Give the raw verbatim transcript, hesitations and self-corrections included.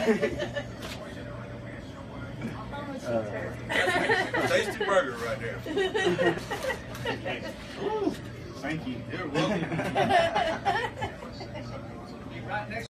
uh, tasty burger right there. Ooh, thank you. You're welcome.